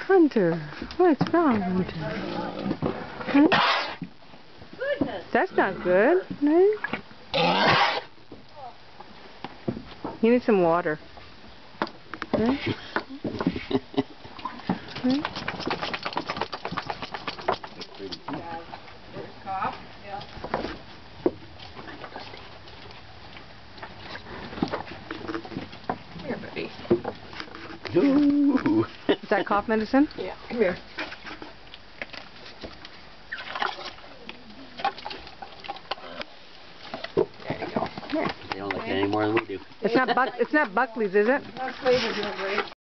Hunter, what's wrong, Hunter? Huh? Goodness. That's not good, right? You need some water. Right? Right? Cough. Yeah. Here, buddy. Ooh. Is that cough medicine? Yeah. Come here. There you go. They don't like it any more than we do. It's not Buckley's, is it? That flavor's no great.